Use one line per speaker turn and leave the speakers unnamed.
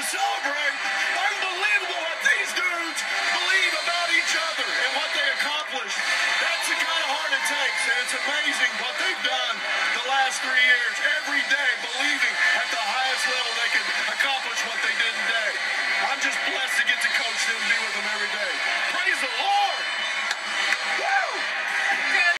celebrate. Unbelievable what these dudes believe about each other and what they accomplish. That's the kind of heart it takes, and it's amazing what